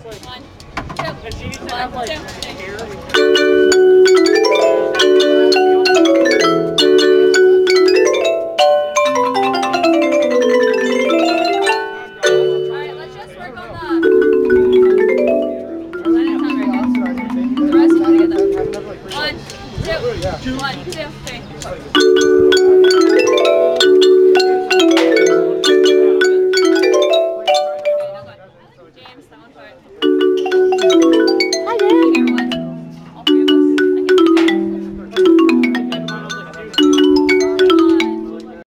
One, two. And she needs to have like hair. Alright, let's just work on the rest of together. 1, 2, 1, 2, 3.